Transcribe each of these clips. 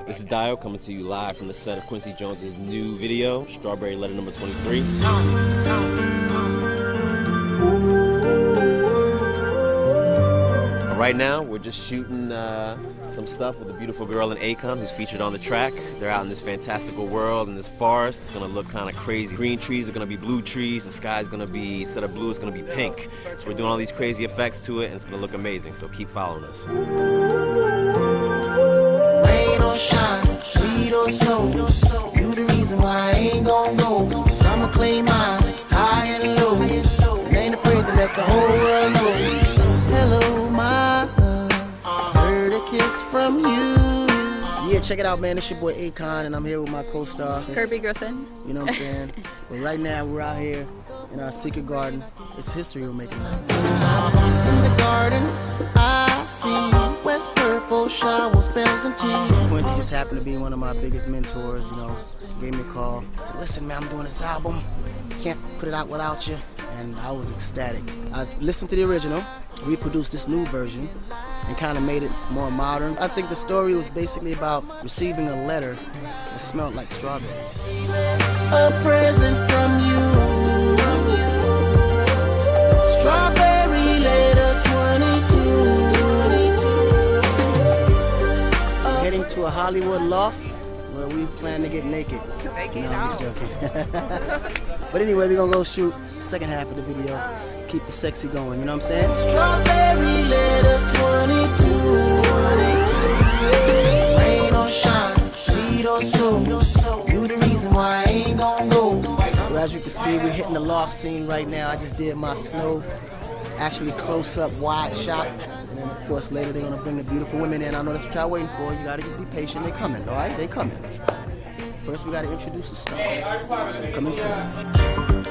This is Dio coming to you live from the set of Quincy Jones's new video, Strawberry Letter Number 23. Right now, we're just shooting some stuff with a beautiful girl in Akon who's featured on the track. They're out in this fantastical world, in this forest. It's gonna look kind of crazy. Green trees are gonna be blue trees. The sky's gonna be, instead of blue, it's gonna be pink. So we're doing all these crazy effects to it, and it's gonna look amazing. So keep following us. Rain or shine, sleet or snow, you the reason why I ain't gon' go. I'ma claim mine, high and low. Ain't afraid to let the whole world know. Hello, my love, heard a kiss from you. Yeah, check it out, man. It's your boy Akon, and I'm here with my co-star Kirby Griffin. You know what I'm saying? But right now, we're out here in our secret garden. It's history we're making now. In the garden, I see West Purple showers, bells, and tea. Quincy just happened to be one of my biggest mentors, you know. Gave me a call. Said, listen, man, I'm doing this album. Can't put it out without you. And I was ecstatic. I listened to the original, reproduced this new version, and kind of made it more modern. I think the story was basically about receiving a letter that smelled like strawberries. A present from you. Strawberry letter 22. Heading to a Hollywood loft where we plan to get naked. No, I'm just joking. But anyway, we're gonna go shoot the second half of the video. Keep the sexy going, you know what I'm saying? Strawberry letter 22. Rain or shine, sleet or snow, you the reason why I ain't gon' go. So as you can see, we're hitting the loft scene right now. I just did my snow, actually close up, wide shot. And then of course later they're gonna bring the beautiful women in. I know that's what y'all waiting for. You gotta just be patient. They coming, all right? They coming. First we gotta introduce the stuff. Coming soon.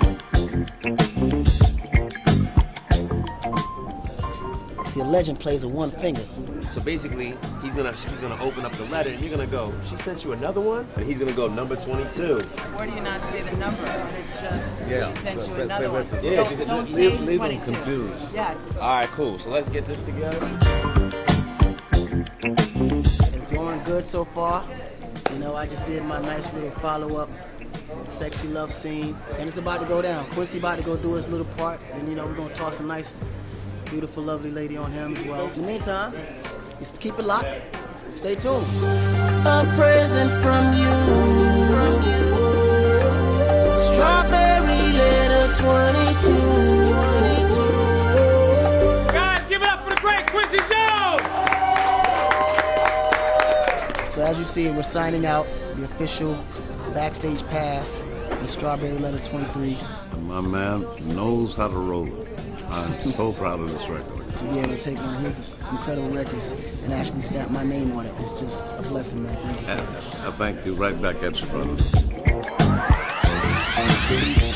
See, a legend plays with one finger. So basically, she's gonna open up the letter, and you're gonna go, she sent you another one? And he's gonna go number 22. Or do you not say the number, and it's just, Yeah, she sent so you another one? Yeah, Don't say leave 22. them confused. Yeah. All right, cool. So let's get this together. It's going good so far. You know, I just did my nice little follow-up sexy love scene, and it's about to go down. Quincy about to go do his little part, and you know, we're gonna toss a nice, beautiful, lovely lady on him as well. In the meantime, just keep it locked. Stay tuned. A present from you. Strawberry letter 22. Guys, give it up for the great Quincy Jones! So as you see, we're signing out the official backstage pass for Strawberry Letter 23. My man knows how to roll it. I'm so proud of this record. To be able to take one of his incredible records and actually stamp my name on it, it's just a blessing, man. Thank you. I thank you right back at you, brother.